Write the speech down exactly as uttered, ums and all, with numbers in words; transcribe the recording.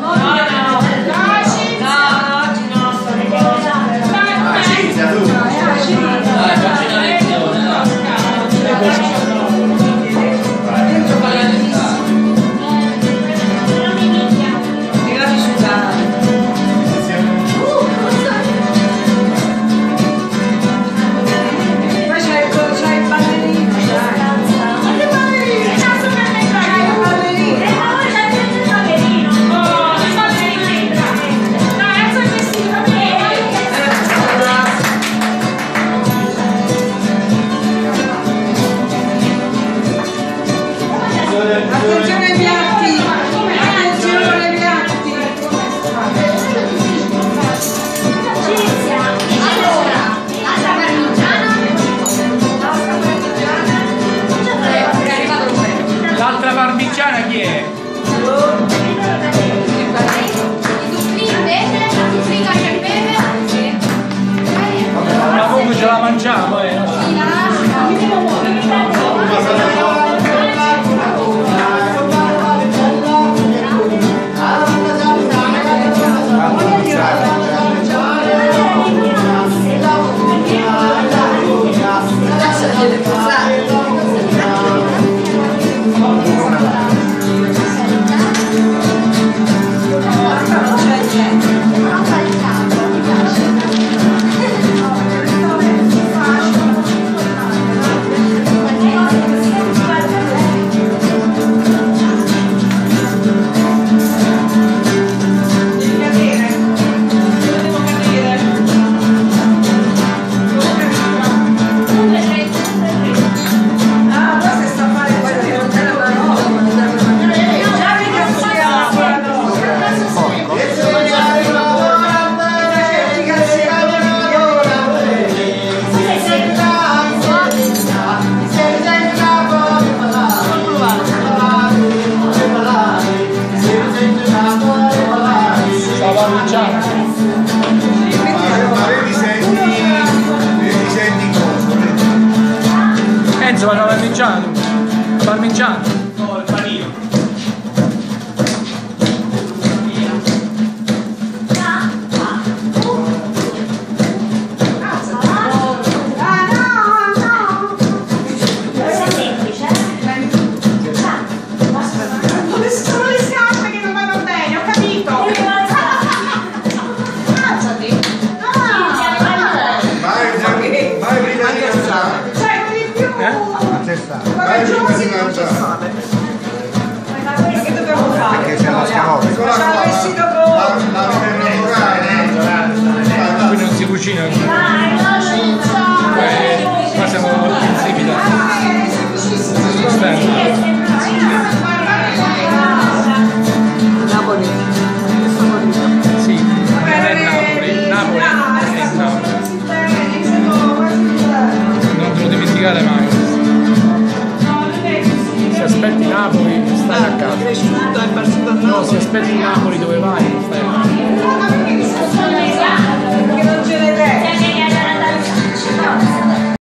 Attenzione ai piatti, attenzione ai piatti. Allora, l'altra parmigiana. L'altra parmigiana chi è? I zucchini invece, la zucchini cacio e pepe. Ma come ce la mangiamo, eh? Enzo, ma parmigiano? Parmigiano? No, il panino. Dove sono le scarpe che non vanno bene? Ho capito. Vai prima di mangiare. Cioè, non di più. Vai prima di mangiare. Ma che dobbiamo fare? Perché c'è la scalope. Facciamo il vestito con... Qui non si cucina. Qua siamo insipida. Napoli. Sì, non è Napoli. Napoli è Napoli. Non te lo dimenticare mai. Se aspetti Napoli stai a casa. No, se aspetti Napoli dove vai, stai a casa.